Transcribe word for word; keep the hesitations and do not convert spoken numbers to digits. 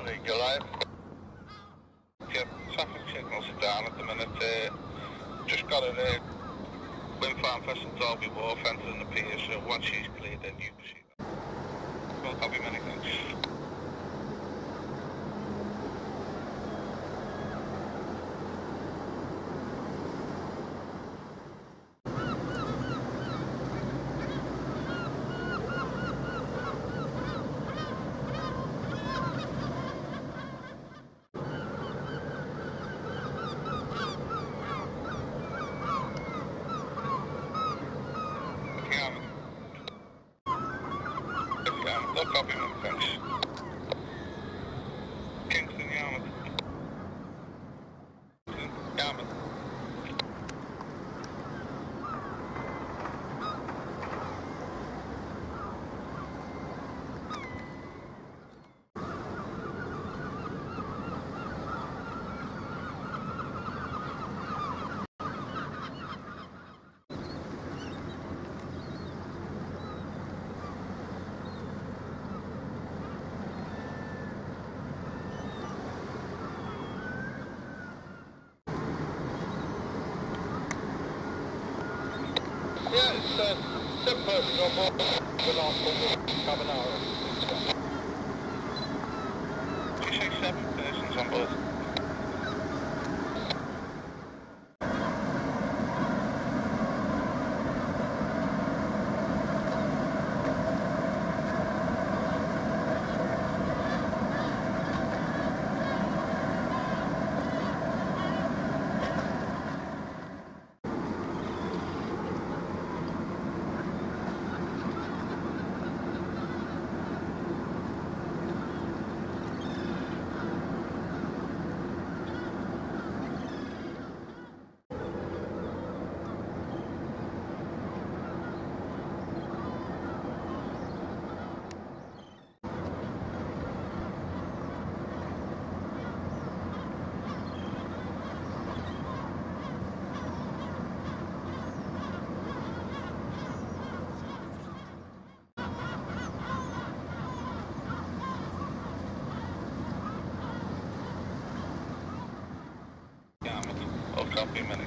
three Goliath. Yep, traffic signals are down at the minute. Uh, just got a uh, wind farm vessel Derby Wharf entering the pier, so once she's cleared then you can see that. Well, copy, many thanks. No copy, man, thanks. Kingston, Yarmouth. Yarmouth. Yeah, it's uh, seven persons on board. The last one was Carbonara. Did you say seven persons on board? I'll copy many